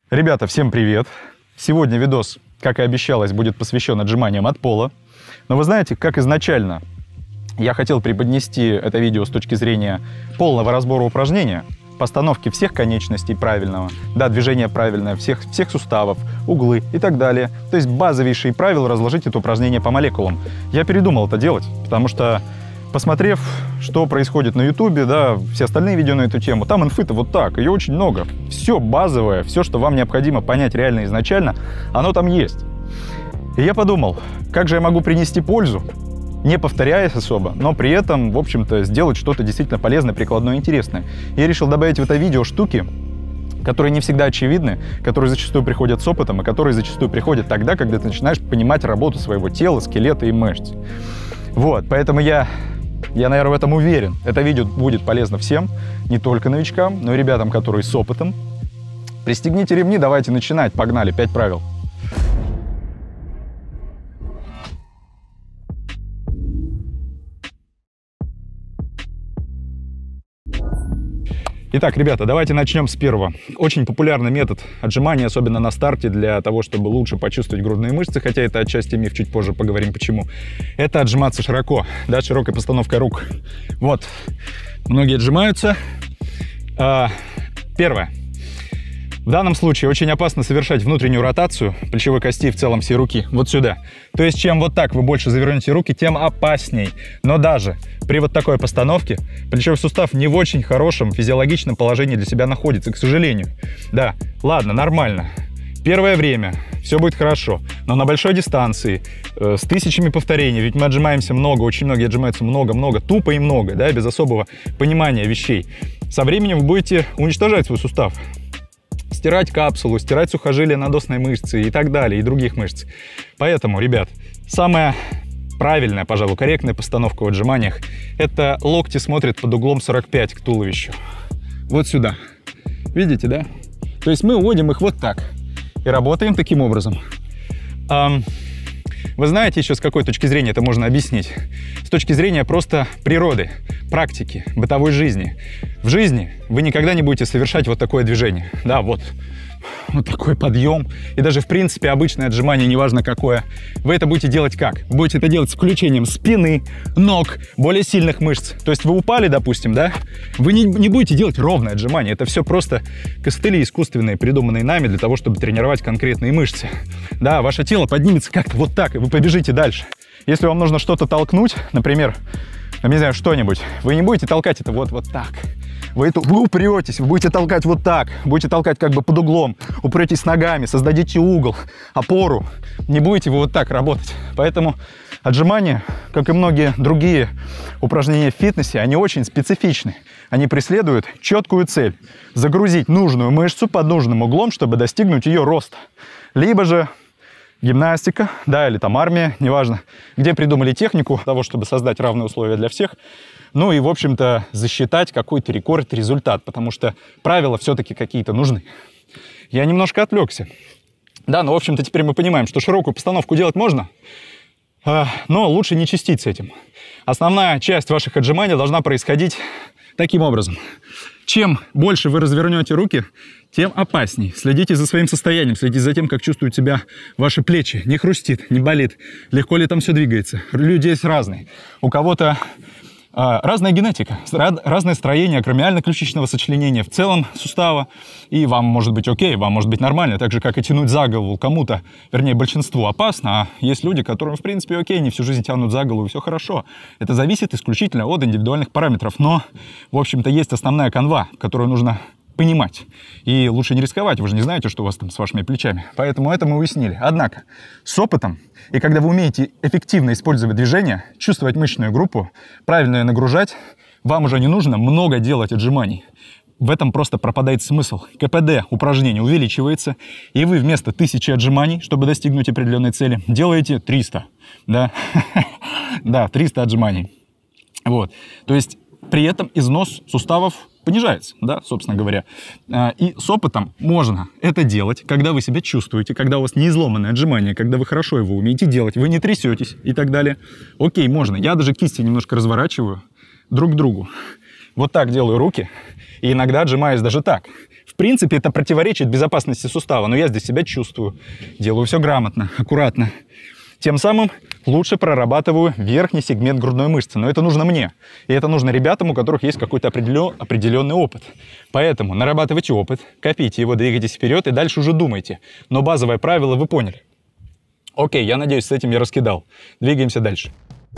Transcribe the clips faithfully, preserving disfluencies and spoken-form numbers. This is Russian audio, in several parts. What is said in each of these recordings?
Ребята, всем привет! Сегодня видос, как и обещалось, будет посвящен отжиманиям от пола. Но вы знаете, как изначально я хотел преподнести это видео с точки зрения полного разбора упражнения, постановки всех конечностей правильного, да, движение правильное, всех, всех суставов, углы и так далее. То есть базовейшие правила разложить это упражнение по молекулам. Я передумал это делать, потому что, посмотрев, что происходит на ютубе, да, все остальные видео на эту тему, там инфы-то вот так, ее очень много. Все базовое, все, что вам необходимо понять реально изначально, оно там есть. И я подумал, как же я могу принести пользу, не повторяясь особо, но при этом, в общем-то, сделать что-то действительно полезное, прикладное, интересное. Я решил добавить в это видео штуки, которые не всегда очевидны, которые зачастую приходят с опытом, и которые зачастую приходят тогда, когда ты начинаешь понимать работу своего тела, скелета и мышц. Вот, поэтому я, я, наверное, в этом уверен. Это видео будет полезно всем, не только новичкам, но и ребятам, которые с опытом. Пристегните ремни, давайте начинать. Погнали, пять правил. Итак, ребята, давайте начнем с первого. Очень популярный метод отжимания, особенно на старте, для того, чтобы лучше почувствовать грудные мышцы, хотя это отчасти миф, чуть позже поговорим почему. Это отжиматься широко, да, широкой постановкой рук. Вот, многие отжимаются. А, первое. В данном случае очень опасно совершать внутреннюю ротацию плечевой кости и в целом всей руки вот сюда. То есть, чем вот так вы больше завернете руки, тем опасней. Но даже при вот такой постановке плечевой сустав не в очень хорошем физиологичном положении для себя находится, к сожалению. Да, ладно, нормально. Первое время все будет хорошо, но на большой дистанции, э, с тысячами повторений, ведь мы отжимаемся много, очень многие отжимаются много-много, тупо и много, да, без особого понимания вещей. Со временем вы будете уничтожать свой сустав. Стирать капсулу, стирать сухожилия надосной мышцы и так далее, и других мышц. Поэтому, ребят, самая правильная, пожалуй, корректная постановка в отжиманиях – это локти смотрят под углом сорок пять к туловищу. Вот сюда. Видите, да? То есть мы уводим их вот так и работаем таким образом. Вы знаете еще, с какой точки зрения это можно объяснить? С точки зрения просто природы, практики, бытовой жизни. В жизни вы никогда не будете совершать вот такое движение. Да, вот. Вот такой подъем. И даже, в принципе, обычное отжимание, неважно какое, вы это будете делать как? Будете это делать с включением спины, ног, более сильных мышц. То есть вы упали, допустим, да? Вы не, не будете делать ровное отжимание. Это все просто костыли искусственные, придуманные нами для того, чтобы тренировать конкретные мышцы. Да, ваше тело поднимется как-то вот так, и вы побежите дальше. Если вам нужно что-то толкнуть, например, не знаю, что-нибудь, вы не будете толкать это вот, вот так. Вы, это, вы упретесь, вы будете толкать вот так, будете толкать как бы под углом, упретесь ногами, создадите угол, опору. Не будете вы вот так работать. Поэтому отжимания, как и многие другие упражнения в фитнесе, они очень специфичны. Они преследуют четкую цель – загрузить нужную мышцу под нужным углом, чтобы достигнуть ее роста. Либо же гимнастика, да, или там армия, неважно, где придумали технику того, чтобы создать равные условия для всех. Ну и, в общем-то, засчитать какой-то рекорд, результат, потому что правила все-таки какие-то нужны. Я немножко отвлекся. Да, но, в общем-то, теперь мы понимаем, что широкую постановку делать можно, но лучше не чистить с этим. Основная часть ваших отжиманий должна происходить таким образом. Чем больше вы развернете руки, тем опасней. Следите за своим состоянием, следите за тем, как чувствуют себя ваши плечи. Не хрустит, не болит, легко ли там все двигается. Люди есть разные. У кого-то а, разная генетика, разное строение акромиально-ключичного сочленения в целом сустава. И вам может быть окей, вам может быть нормально. Так же, как и тянуть за голову кому-то, вернее, большинству опасно. А есть люди, которым, в принципе, окей, они всю жизнь тянут за голову, и все хорошо. Это зависит исключительно от индивидуальных параметров. Но, в общем-то, есть основная канва, которую нужно понимать. И лучше не рисковать, вы же не знаете, что у вас там с вашими плечами. Поэтому это мы уяснили. Однако, с опытом, и когда вы умеете эффективно использовать движение, чувствовать мышечную группу, правильно ее нагружать, вам уже не нужно много делать отжиманий. В этом просто пропадает смысл. КПД упражнения увеличивается, и вы вместо тысячи отжиманий, чтобы достигнуть определенной цели, делаете триста. Да, да, триста отжиманий. Вот. То есть при этом износ суставов понижается, да, собственно говоря. И с опытом можно это делать, когда вы себя чувствуете, когда у вас не изломанное отжимание, когда вы хорошо его умеете делать, вы не трясетесь и так далее. Окей, можно. Я даже кисти немножко разворачиваю друг к другу. Вот так делаю руки, и иногда отжимаюсь даже так. В принципе, это противоречит безопасности сустава, но я здесь себя чувствую. Делаю все грамотно, аккуратно. Тем самым лучше прорабатываю верхний сегмент грудной мышцы. Но это нужно мне. И это нужно ребятам, у которых есть какой-то определен... определенный опыт. Поэтому нарабатывайте опыт, копите его, двигайтесь вперед и дальше уже думайте. Но базовое правило вы поняли. Окей, я надеюсь, с этим я раскидал. Двигаемся дальше.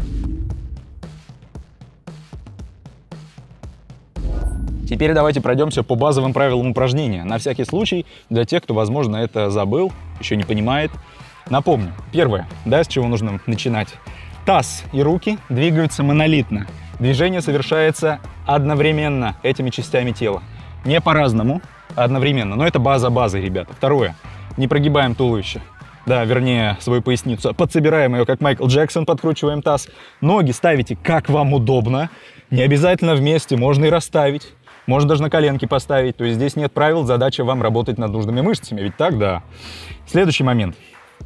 Теперь давайте пройдемся по базовым правилам упражнения. На всякий случай, для тех, кто, возможно, это забыл, еще не понимает. Напомню, первое, да, с чего нужно начинать. Таз и руки двигаются монолитно. Движение совершается одновременно этими частями тела. Не по-разному, а одновременно. Но это база базы, ребята. Второе, не прогибаем туловище. Да, вернее, свою поясницу. Подсобираем ее, как Майкл Джексон, подкручиваем таз. Ноги ставите, как вам удобно. Не обязательно вместе, можно и расставить. Можно даже на коленки поставить. То есть здесь нет правил, задача вам работать над нужными мышцами. Ведь так, да. Следующий момент.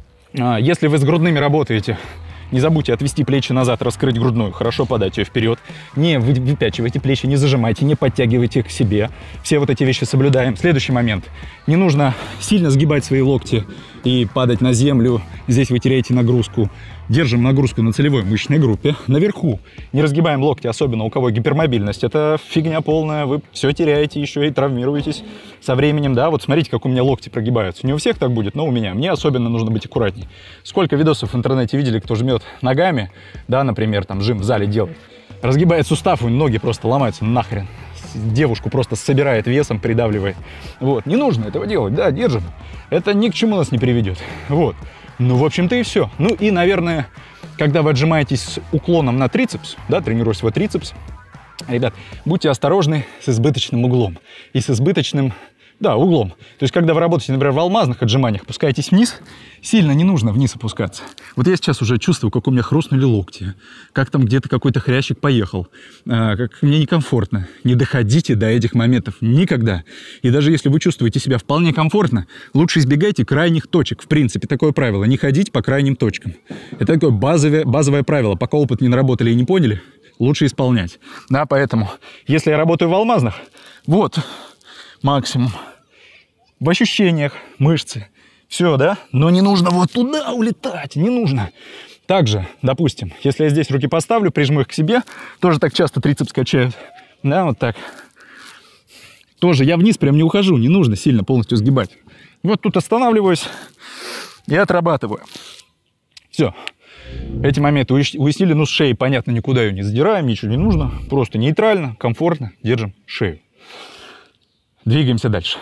Если вы с грудными работаете, не забудьте отвести плечи назад, раскрыть грудную, хорошо подать ее вперед. Не выпячивайте плечи, не зажимайте, не подтягивайте их к себе. Все вот эти вещи соблюдаем. Следующий момент. Не нужно сильно сгибать свои локти и падать на землю. Здесь вы теряете нагрузку. Держим нагрузку на целевой мышечной группе. Наверху не разгибаем локти, особенно у кого гипермобильность. Это фигня полная, вы все теряете, еще и травмируетесь со временем. Да, вот смотрите, как у меня локти прогибаются. Не у всех так будет, но у меня. Мне особенно нужно быть аккуратней. Сколько видосов в интернете видели, кто жмет ногами, да, например, там жим в зале делает. Разгибает сустав, и ноги просто ломаются нахрен. Девушку просто собирает весом, придавливает. Вот, не нужно этого делать, да, держим. Это ни к чему нас не приведет. Вот. Ну, в общем-то, и все. Ну, и, наверное, когда вы отжимаетесь с уклоном на трицепс, да, тренируя свой трицепс, ребят, будьте осторожны с избыточным углом и с избыточным, да, углом. То есть, когда вы работаете, например, в алмазных отжиманиях, опускаетесь вниз, сильно не нужно вниз опускаться. Вот я сейчас уже чувствую, как у меня хрустнули локти, как там где-то какой-то хрящик поехал, как мне некомфортно. Не доходите до этих моментов никогда. И даже если вы чувствуете себя вполне комфортно, лучше избегайте крайних точек. В принципе, такое правило. Не ходить по крайним точкам. Это такое базовое, базовое правило. Пока опыт не наработали и не поняли, лучше исполнять. Да, поэтому, если я работаю в алмазных, вот максимум. В ощущениях мышцы. Все, да? Но не нужно вот туда улетать, не нужно. Также, допустим, если я здесь руки поставлю, прижму их к себе, тоже так часто трицепс качают. Да, вот так. Тоже я вниз прям не ухожу, не нужно сильно полностью сгибать. Вот тут останавливаюсь и отрабатываю. Все. Эти моменты уяснили, ну с шеей, понятно, никуда ее не задираем, ничего не нужно. Просто нейтрально, комфортно держим шею. Двигаемся дальше.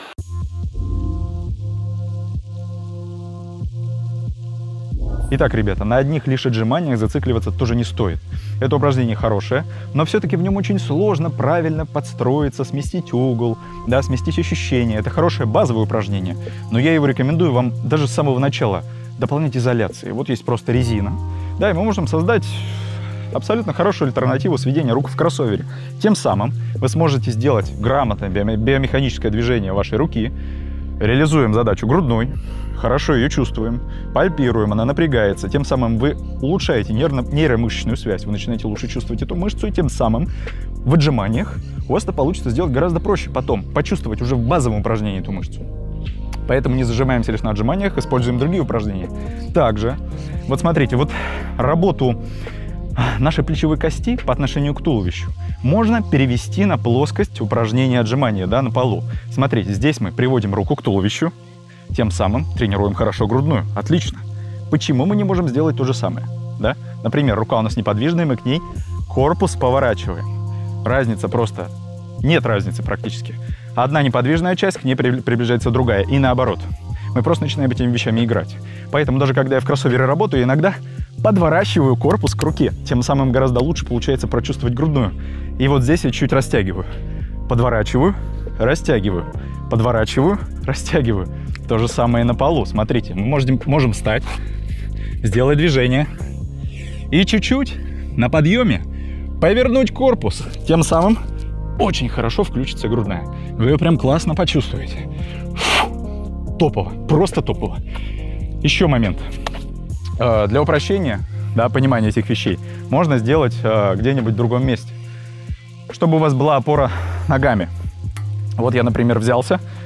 Итак, ребята, на одних лишь отжиманиях зацикливаться тоже не стоит. Это упражнение хорошее, но все-таки в нем очень сложно правильно подстроиться, сместить угол, да, сместить ощущения. Это хорошее базовое упражнение, но я его рекомендую вам даже с самого начала дополнять изоляцией. Вот есть просто резина, да, и мы можем создать абсолютно хорошую альтернативу сведения рук в кроссовере. Тем самым вы сможете сделать грамотное биомеханическое движение вашей руки. Реализуем задачу грудной, хорошо ее чувствуем, пальпируем, она напрягается. Тем самым вы улучшаете нейромышечную связь, вы начинаете лучше чувствовать эту мышцу, и тем самым в отжиманиях у вас это получится сделать гораздо проще потом, почувствовать уже в базовом упражнении эту мышцу. Поэтому не зажимаемся лишь на отжиманиях, используем другие упражнения. Также, вот смотрите, вот работу нашей плечевой кости по отношению к туловищу можно перевести на плоскость упражнения отжимания, да, на полу. Смотрите, здесь мы приводим руку к туловищу, тем самым тренируем хорошо грудную. Отлично. Почему мы не можем сделать то же самое? Да? Например, рука у нас неподвижная, мы к ней корпус поворачиваем. Разница просто... Нет разницы практически. Одна неподвижная часть, к ней приближается другая. И наоборот. Мы просто начинаем этими вещами играть. Поэтому даже когда я в кроссовере работаю, иногда подворачиваю корпус к руке. Тем самым гораздо лучше получается прочувствовать грудную. И вот здесь я чуть растягиваю. Подворачиваю, растягиваю. Подворачиваю, растягиваю. То же самое на полу. Смотрите, мы можем, можем встать, сделать движение. И чуть-чуть на подъеме повернуть корпус. Тем самым очень хорошо включится грудная. Вы ее прям классно почувствуете. Фу, топово, просто топово. Еще момент. Для упрощения, да, понимания этих вещей можно сделать где-нибудь в другом месте, чтобы у вас была опора ногами. Вот я, например, взялся,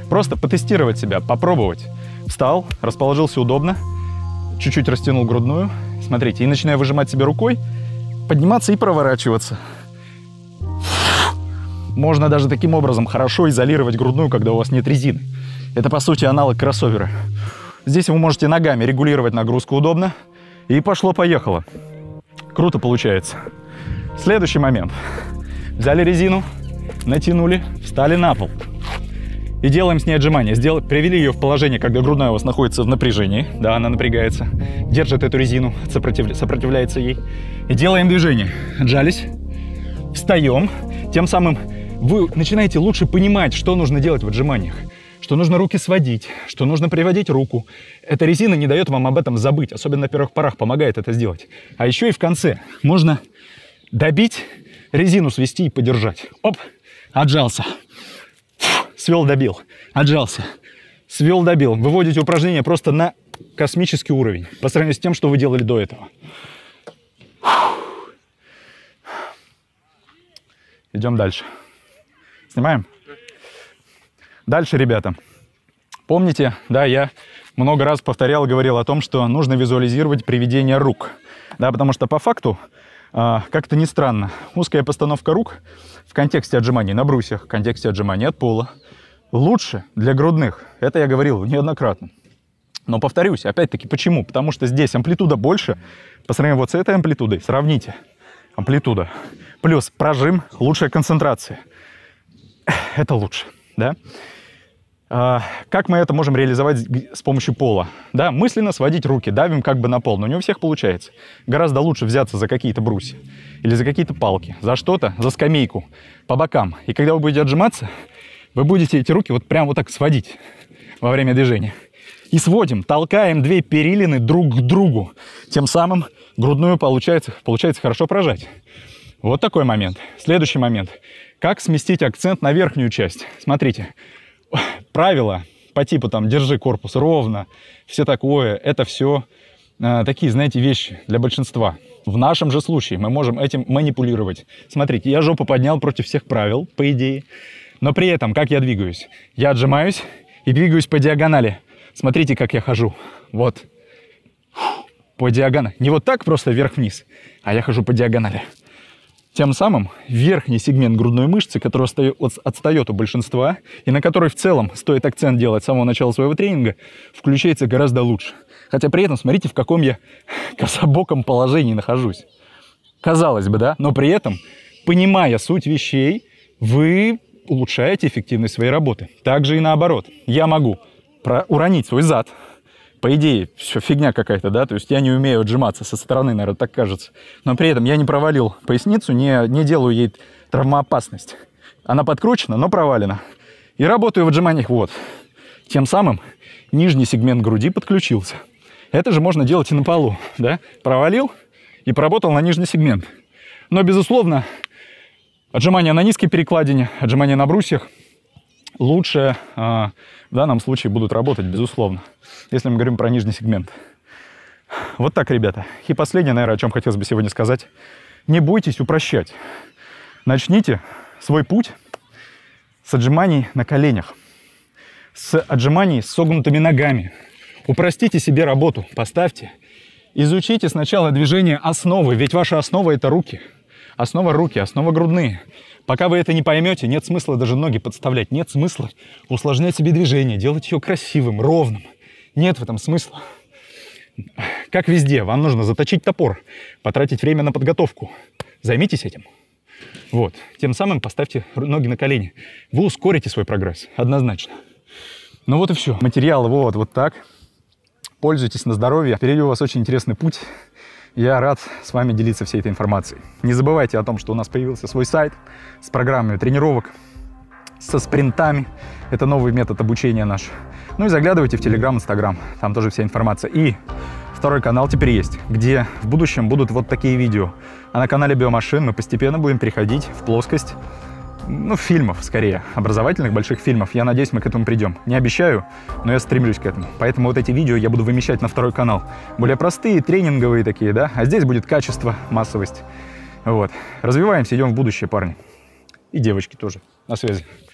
Просто потестировать себя, попробовать. Встал, расположился удобно, чуть-чуть растянул грудную. Смотрите, и начинаю выжимать себе рукой, подниматься и проворачиваться. Можно даже таким образом хорошо изолировать грудную, когда у вас нет резины. Это, по сути, аналог кроссовера. Здесь вы можете ногами регулировать нагрузку удобно. И пошло-поехало. Круто получается. Следующий момент. Взяли резину, натянули, встали на пол. И делаем с ней отжимания. Сделали, привели ее в положение, когда грудная у вас находится в напряжении. Да, она напрягается. Держит эту резину, сопротив, сопротивляется ей. И делаем движение. Отжались. Встаем. Тем самым вы начинаете лучше понимать, что нужно делать в отжиманиях. Что нужно руки сводить, что нужно приводить руку. Эта резина не дает вам об этом забыть. Особенно на первых порах помогает это сделать. А еще и в конце можно добить, резину свести и подержать. Оп, отжался. Свел, добил, отжался, свел, добил. Выводите упражнение просто на космический уровень по сравнению с тем, что вы делали до этого. Идем дальше. Снимаем? Дальше, ребята. Помните, да, я много раз повторял, говорил о том, что нужно визуализировать приведение рук. Да, потому что по факту, а, как-то не странно, узкая постановка рук в контексте отжиманий на брусьях, в контексте отжиманий от пола, лучше для грудных. Это я говорил неоднократно. Но повторюсь, опять-таки, почему? Потому что здесь амплитуда больше по сравнению вот с этой амплитудой. Сравните. Амплитуда. Плюс прожим, лучшая концентрация. Это лучше, да? А, как мы это можем реализовать с помощью пола? Да, мысленно сводить руки, давим как бы на пол, но не у всех получается. Гораздо лучше взяться за какие-то брусья или за какие-то палки, за что-то, за скамейку, по бокам. И когда вы будете отжиматься, вы будете эти руки вот прям вот так сводить во время движения. И сводим, толкаем две перилины друг к другу. Тем самым грудную получается, получается хорошо прожать. Вот такой момент. Следующий момент. Как сместить акцент на верхнюю часть? Смотрите. Правила по типу там «держи корпус ровно», все такое, это все э, такие, знаете, вещи для большинства. В нашем же случае мы можем этим манипулировать. Смотрите, я жопу поднял против всех правил, по идее, но при этом, как я двигаюсь? Я отжимаюсь и двигаюсь по диагонали. Смотрите, как я хожу. Вот. По диагонали. Не вот так просто вверх-вниз, а я хожу по диагонали. Тем самым верхний сегмент грудной мышцы, который отстает у большинства, и на который в целом стоит акцент делать с самого начала своего тренинга, включается гораздо лучше. Хотя при этом смотрите, в каком я кособоком положении нахожусь. Казалось бы, да? Но при этом, понимая суть вещей, вы улучшаете эффективность своей работы. Также и наоборот. Я могу уронить свой зад. По идее, все фигня какая-то, да, то есть я не умею отжиматься со стороны, наверное, так кажется. Но при этом я не провалил поясницу, не, не делаю ей травмоопасность. Она подкручена, но провалена. И работаю в отжиманиях вот. Тем самым нижний сегмент груди подключился. Это же можно делать и на полу, да. Провалил и поработал на нижний сегмент. Но, безусловно, отжимания на низкой перекладине, отжимания на брусьях лучше а, в данном случае будут работать, безусловно, если мы говорим про нижний сегмент. Вот так, ребята. И последнее, наверное, о чем хотелось бы сегодня сказать. Не бойтесь упрощать. Начните свой путь с отжиманий на коленях, с отжиманий с согнутыми ногами. Упростите себе работу, поставьте. Изучите сначала движение основы, ведь ваша основа – это руки. Основа руки, основа грудные. Пока вы это не поймете, нет смысла даже ноги подставлять, нет смысла усложнять себе движение, делать ее красивым, ровным. Нет в этом смысла. Как везде, вам нужно заточить топор, потратить время на подготовку. Займитесь этим. Вот. Тем самым поставьте ноги на колени. Вы ускорите свой прогресс, однозначно. Ну вот и все. Материал вот, вот так. Пользуйтесь на здоровье. Впереди у вас очень интересный путь. Я рад с вами делиться всей этой информацией. Не забывайте о том, что у нас появился свой сайт с программами тренировок, со спринтами. Это новый метод обучения наш. Ну и заглядывайте в Telegram, Instagram. Там тоже вся информация. И второй канал теперь есть, где в будущем будут вот такие видео. А на канале Биомашин мы постепенно будем переходить в плоскость, ну, фильмов, скорее, образовательных больших фильмов. Я надеюсь, мы к этому придем. Не обещаю, но я стремлюсь к этому. Поэтому вот эти видео я буду вымещать на второй канал. Более простые, тренинговые такие, да? А здесь будет качество, массовость. Вот. Развиваемся, идем в будущее, парни. И девочки тоже. На связи.